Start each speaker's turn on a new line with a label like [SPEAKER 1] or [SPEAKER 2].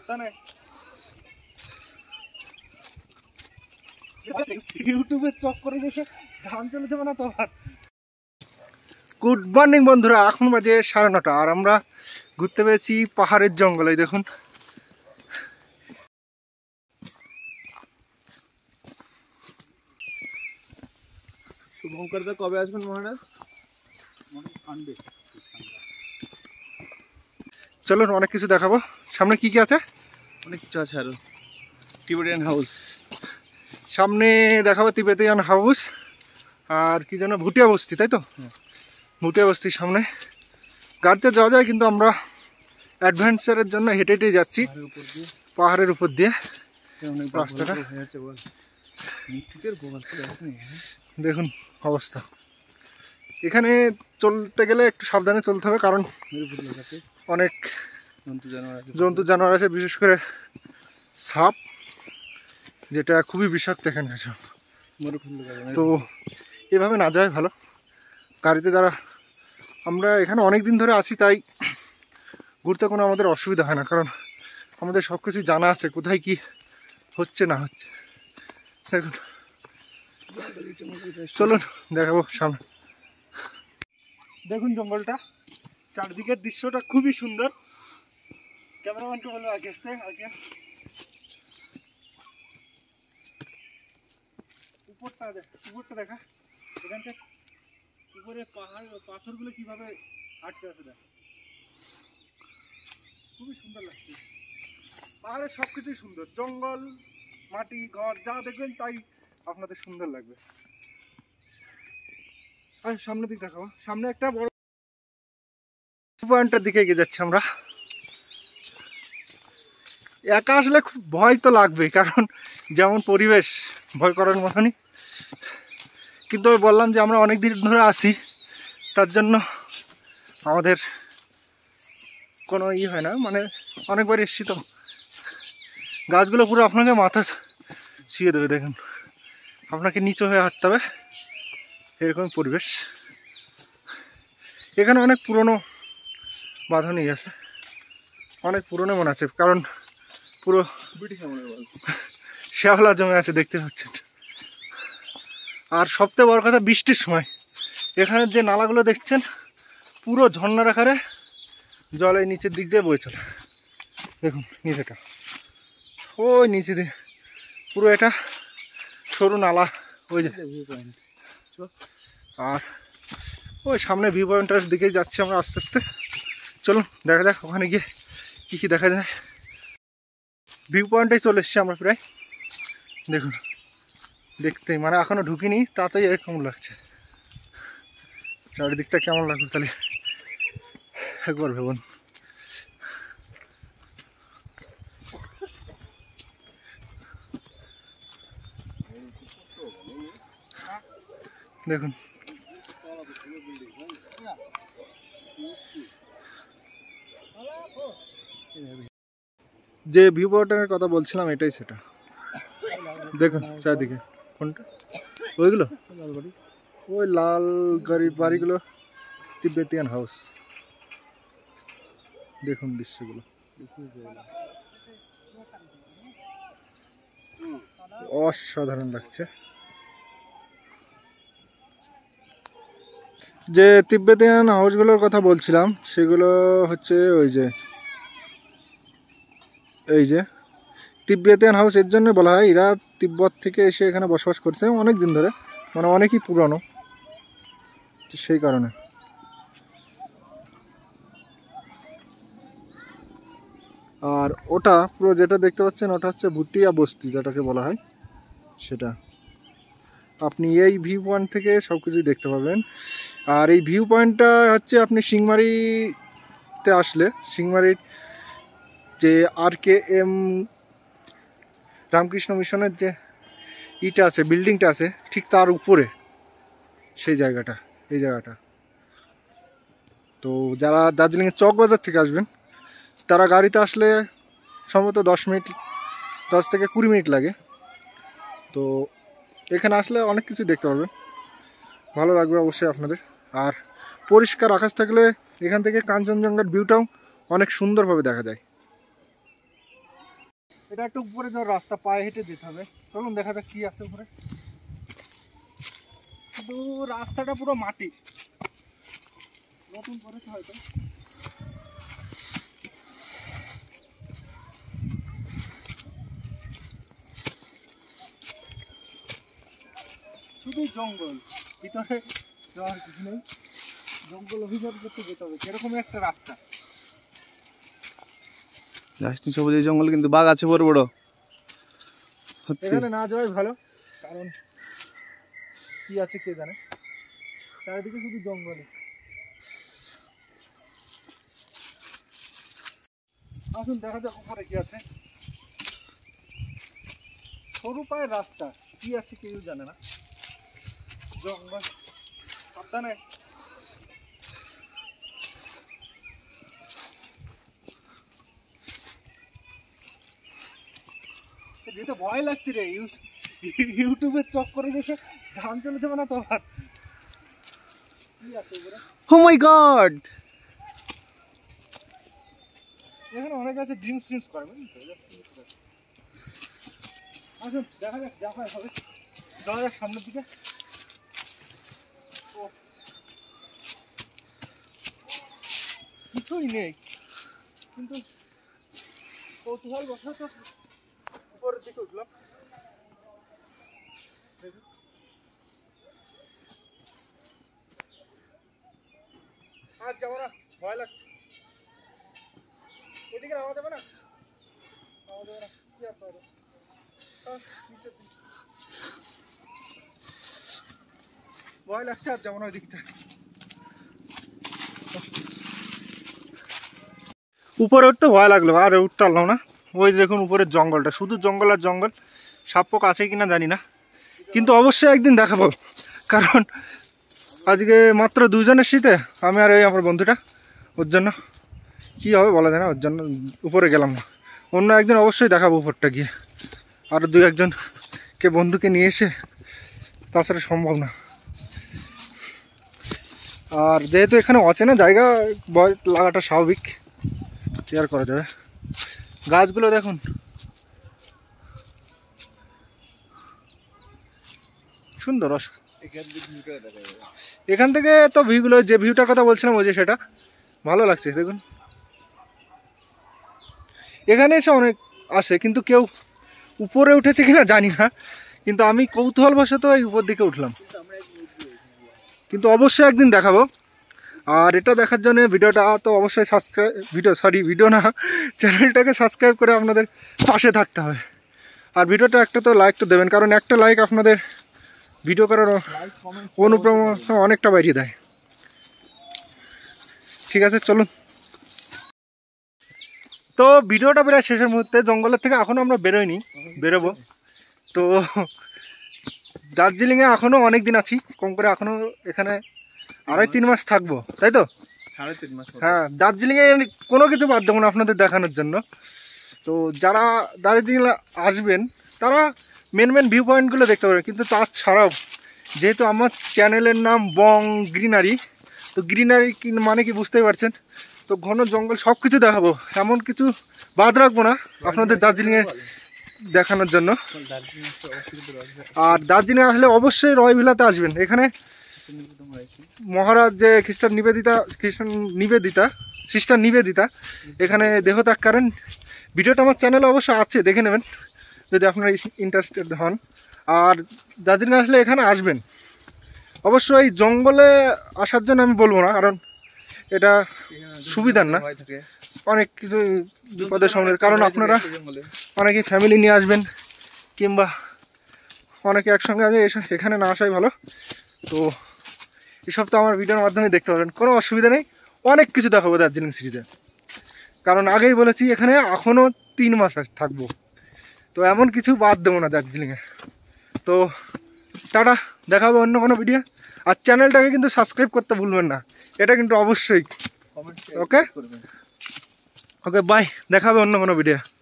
[SPEAKER 1] ইউটিউবের চক্করে এসে ধান চলে যাবে না তো আবার। গুড মর্নিং বন্ধুরা, এখন বাজে 9:30 আর আমরা ঘুরতে পেরেছি পাহাড়ের জঙ্গলে। দেখুন শুভঙ্করদা কবে আসবেন মহারাজ? চলুন অনেক কিছু দেখাবো। সামনে কি কি আছে?
[SPEAKER 2] অনেক কিছু আছে আরো। টিবেটিয়ান হাউস
[SPEAKER 1] সামনে দেখাবো, তিবেতিয়ান হাউস আর কি যেন ভুটিয়া বস্তি, তাই তো? ভুটিয়া বস্তির সামনে গাড়িতে যাওয়া যায়, কিন্তু আমরা অ্যাডভেঞ্চারের জন্য হেঁটে হেঁটে যাচ্ছি পাহাড়ের উপর দিয়ে রাস্তাটা। দেখুন অবস্থা, এখানে চলতে গেলে একটু সাবধানে চলতে হবে, কারণ অনেক জন্তু জানোয়ার আছে, বিশেষ করে সাপ, যেটা খুবই বিষাক্ত এখানে আছে। তো এভাবে না যায় ভালো। গাড়িতে যারা আমরা এখানে অনেক দিন ধরে আছি, তাই ঘুরতে কোনো আমাদের অসুবিধা হয় না, কারণ আমাদের সব কিছু জানা আছে, কোথায় কি হচ্ছে না হচ্ছে। দেখুন চলুন দেখাবো সামনে। দেখুন জঙ্গলটা, চারদিকের দৃশ্যটা খুবই সুন্দর। ক্যামেরাম্যানকে বলবো আগে আসতে, আগে উপরটা দেখা। এখানটা উপরে পাহাড় পাথরগুলো কিভাবে আটকে আছে দেখ, খুবই সুন্দর লাগছে। পাহাড়ের সব কিছুই সুন্দর, জঙ্গল, মাটি, ঘর যা দেখবেন তাই আপনাদের সুন্দর লাগবে। আর সামনের দিকে দেখাবো, সামনে একটা বড় পয়েন্টের দিকে এগিয়ে যাচ্ছি আমরা। একা আসলে খুব ভয় তো লাগবে, কারণ যেমন পরিবেশ ভয় করার মতনই, কিন্তু আমি বললাম যে আমরা অনেক দিন ধরে আসি, তার জন্য আমাদের কোনো হয় না, মানে অনেকবার এসছি তো। গাছগুলো পুরো আপনাকে মাথা ছুঁয়ে দেবে। দেখুন আপনাকে নিচু হয়ে হাঁটতে হবে, এরকম পরিবেশ। এখানে অনেক পুরনো বাঁধনই আছে, অনেক পুরনো মনে আছে, কারণ পুরো ব্রিটিশ আমলের শ্যাওলা জমে আছে দেখতে পাচ্ছেন। আর সবথেকে বড় কথা, বৃষ্টির সময় এখানে যে নালাগুলো দেখছেন পুরো ঝর্ণার আকারে জল এই নিচের দিক দিয়ে বয়ে চলে। দেখুন নিচেটা, ওই নিচে দিয়ে পুরো এটা সরু নালা, ওই যে ভিউ পয়েন্ট। আর ওই সামনে ভিউ পয়েন্টের দিকেই যাচ্ছি আমরা আস্তে আস্তে। চলুন দেখা যাক ওখানে গিয়ে কী কী দেখা যায়। ভিউ পয়েন্টে চলে এসছি আমরা প্রায়। দেখুন দেখতেই মানে এখনও ঢুকিনি, তাতেই এরকম লাগছে। চারিদিকটা কেমন লাগবে তাহলে একবার ভেবুন। দেখুন যে ভিউ পয়েন্টের কথা বলছিলাম এটাই সেটা। দেখুন চারদিকে, কোনটা? ওইগুলো ওই লাল বাড়িগুলো তিব্বেতিয়ান হাউস। দেখুন দৃশ্যগুলো অসাধারণ লাগছে। যে তিব্বেতিয়ান হাউসগুলোর কথা বলছিলাম সেগুলো হচ্ছে এই যে তিব্বেতিয়ান হাউস এর জন্য বলা হয়, এরা তিব্বত থেকে এসে এখানে বসবাস করছে অনেক দিন ধরে, মানে অনেকই পুরনো, সেই কারণে। আর ওটা পুরো যেটা দেখতে পাচ্ছেন ওটা হচ্ছে ভুটিয়া বস্তি, যেটাকে বলা হয় সেটা। আপনি এই ভিউ পয়েন্ট থেকে সব কিছুই দেখতে পাবেন। আর এই ভিউ পয়েন্টটা হচ্ছে আপনি সিংমারিতে আসলে, সিংমারির যে RKM রামকৃষ্ণ মিশনের যে ইটা আছে, বিল্ডিংটা আছে, ঠিক তার উপরে সেই জায়গাটা, এই জায়গাটা। তো যারা দার্জিলিংয়ের চকবাজার থেকে আসবেন তারা গাড়িতে আসলে সম্ভবত 10 থেকে 20 মিনিট লাগে। তো এখানে আসলে অনেক কিছু দেখতে পারবেন, ভালো লাগবে অবশ্যই আপনাদের। আর পরিষ্কার আকাশ থাকলে এখান থেকে কাঞ্চনজঙ্ঘার ভিউটাও অনেক সুন্দরভাবে দেখা যায়। এটা একটু উপরে যাওয়ার রাস্তা, পায়ে হেঁটে যেতে হবে। চলুন দেখা যাক কি আছে উপরে। কিন্তু রাস্তাটা পুরো মাটি, নতুন করেছে হয়তো। শুধু জঙ্গল, ভিতরে যাওয়ার কিছু নেই। জঙ্গল অভিযান করতে যেতে হবে, সেরকম একটা রাস্তা।
[SPEAKER 2] জাস্ট সবুজ এই জঙ্গল, কিন্তু বাঘ আছে বড় বড়।
[SPEAKER 1] এখানে না যাওয়াই ভালো, কারণ কি আছে কে জানে, চারিদিকে শুধু জঙ্গলে। আসুন দেখা যাক উপরে কি আছে। সরু পায়ের রাস্তা, কি আছে কেউ জানে না। জঙ্গল, সাবধানে। যেতে ভয় লাগছে রে, ইউটিউবের চক্করে দেখে ধান চলে যাবে না তো আবার। কি আছে উপরে?
[SPEAKER 2] ও মাই গড,
[SPEAKER 1] এখানে অনেক আছে ড্রিঙ্কস ফ্রিঙ্কস করে। আসুন দেখা যাক যা হয় হবে। যাওয়া যাক সামনের দিকে। কিছুই নেই, কিন্তু কৌতূহল বশত উপরের দিকে উঠলাম। আর যাবো না, ভয় লাগছে। এদিকে নামা যাবে না, নামা যাবে না। কি আর পারবো, ভয় লাগছে, আর যাবো না ওই দিকটা। উপরে উঠতে ভয় লাগলো, আর উঠতে পারলাম না। ওই দেখুন উপরের জঙ্গলটা, শুধু জঙ্গল আর জঙ্গল। সাপ পোক আছে কিনা জানি না, কিন্তু অবশ্যই একদিন দেখাবো। কারণ আজকে মাত্র দুজনের শীতে, আমি আর ওই আমার বন্ধুটা, ওর জন্য কী হবে বলা যায় না, ওর জন্য উপরে গেলাম না। অন্য একদিন অবশ্যই দেখাবো উপরটা গিয়ে, আর দু একজনকে বন্ধুকে নিয়ে এসে, তাছাড়া সম্ভব না। আর যেহেতু এখানে অচেনা জায়গা, ভয় লাগাটা স্বাভাবিক, কেয়ার করা যাবে। গাছগুলো দেখুন, সুন্দর। এখান থেকে তো ভিউগুলো, যে ভিউটার কথা বলছিলাম ওই যে, সেটা ভালো লাগছে। দেখুন এখানে এসে অনেক আসে, কিন্তু কেউ উপরে উঠেছে কিনা জানি না, কিন্তু আমি কৌতূহলবশত এই উপর দিকে উঠলাম। কিন্তু অবশ্যই একদিন দেখাবো। আর এটা দেখার জন্য ভিডিওটা তো অবশ্যই ভিডিও না, চ্যানেলটাকে সাবস্ক্রাইব করে আপনাদের পাশে থাকতে হবে। আর ভিডিওটা একটা তো লাইক তো দেবেন, কারণ একটা লাইক আপনাদের ভিডিও করার অনুপ্রেরণা অনেকটা বাড়িয়ে দেয়। ঠিক আছে, চলুন। তো ভিডিওটা প্রায় শেষের মুহূর্তে, জঙ্গলের থেকে এখনও আমরা বেরোবো। তো দার্জিলিংয়ে এখনও অনেক দিন আছি, কম করে এখনও এখানে 2.5-3 মাস থাকবো, তাই তো?
[SPEAKER 2] 3.5 মাস।
[SPEAKER 1] হ্যাঁ, দার্জিলিংয়ে কোনো কিছু বাদ দেবো না আপনাদের দেখানোর জন্য। তো যারা দার্জিলিং আসবেন তারা মেন ভিউ পয়েন্টগুলো দেখতে পাবেন, কিন্তু তাছাড়াও যেহেতু আমার চ্যানেলের নাম বং গ্রিনারি, তো গ্রিনারি মানে কি বুঝতেই পারছেন। তো ঘন জঙ্গল সব কিছু দেখাবো, এমন কিছু বাদ রাখবো না আপনাদের দার্জিলিংয়ে দেখানোর জন্য। আর দার্জিলিং আসলে অবশ্যই রয় ভিলাতে আসবেন। এখানে মহারাজ যে সিস্টার নিবেদিতা এখানে দেহত্যাগ করেন। ভিডিওটা আমার চ্যানেলে অবশ্যই আছে, দেখে নেবেন যদি আপনারা ইন্টারেস্টেড হন। আর দার্জিলিং আসলে এখানে আসবেন অবশ্যই। জঙ্গলে আসার জন্য আমি বলবো না, কারণ এটা সুবিধার না, অনেক কিছু বিপদের সামনে। কারণ আপনারা অনেকে ফ্যামিলি নিয়ে আসবেন, কিংবা অনেকে একসঙ্গে আসবে, এখানে না আসাই ভালো। তো এসব তো আমার ভিডিওর মাধ্যমে দেখতে পাবেন, কোনো অসুবিধা নেই। অনেক কিছু দেখাবো দার্জিলিং সিরিজে, কারণ আগেই বলেছি এখানে এখনও 3 মাস থাকবো। তো এমন কিছু বাদ দেবো না দার্জিলিংয়ে। তো টাটা, দেখাবো অন্য কোনো ভিডিও। আর চ্যানেলটাকে কিন্তু সাবস্ক্রাইব করতে ভুলবেন না, এটা কিন্তু অবশ্যই। ওকে, বাই, দেখাবে অন্য কোনো ভিডিও।